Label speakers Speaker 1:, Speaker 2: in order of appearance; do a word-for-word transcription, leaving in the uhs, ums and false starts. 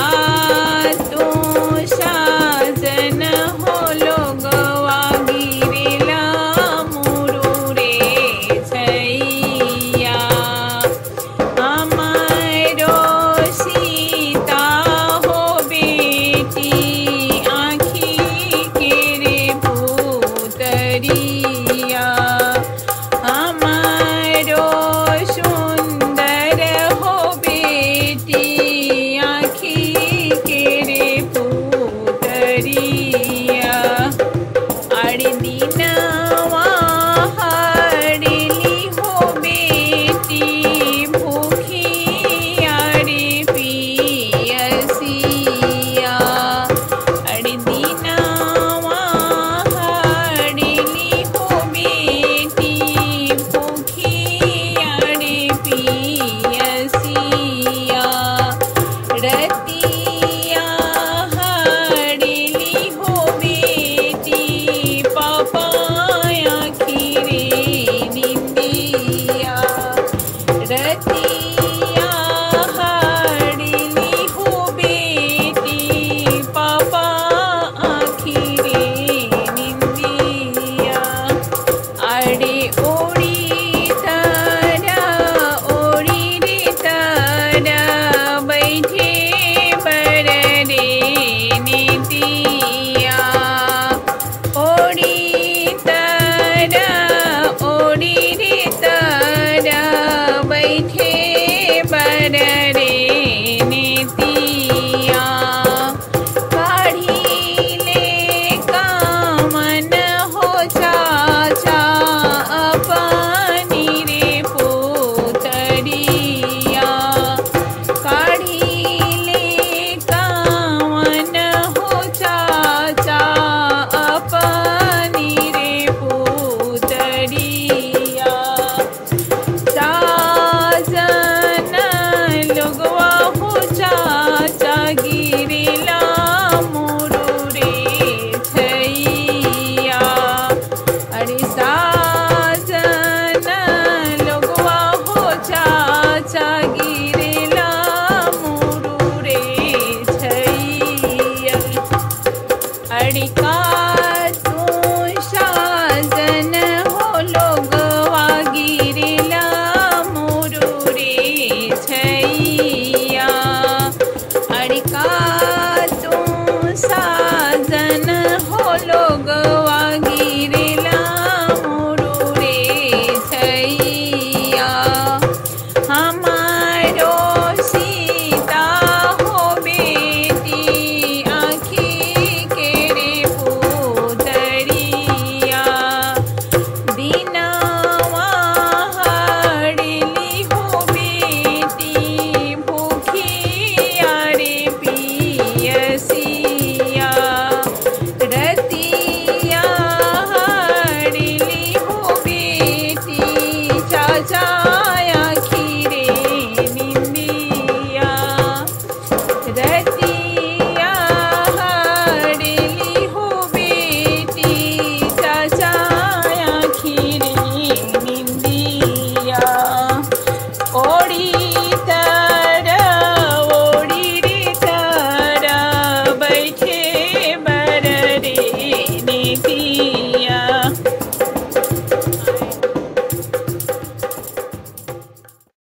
Speaker 1: तू साजन हो लोगवा गिरेला मोरू रे छैया हमारो सीता हो बेटी आँखी के रे पुतरिया हमारो सुंदर हो बेटी आँखी के रे पुतरिया अरे दीनवा हरली हो बेटी भूखी अरे पियसिया अरे दीनवा हरली हो बेटी भूखी अरे पियसिया रतिया हरली हो बेटी पापा आँखी रे निंदिया रतिया हरली हो बेटी पापा आँखी रे निंदिया अरे ओड़ी तारा ओड़ी रे तारा बैठे बर रे नीतिया ओड़ी तारा ओड़ी रे तारा बैठे बर रे नीतिया काढ़ी ले कामन हो चाचा अपनी रे पुतरिया काढ़ी ले कामन हो चाचा अपनी रे पुतरिया साजन लोगवा हो चाचा गिरेला मोरू रे छैया अरे साजन लोगवा हो चाचा गिरेला मोरू रे छैया अरे का तू साजन हो लोगवा गिरेला मोरू रे छैया अरे का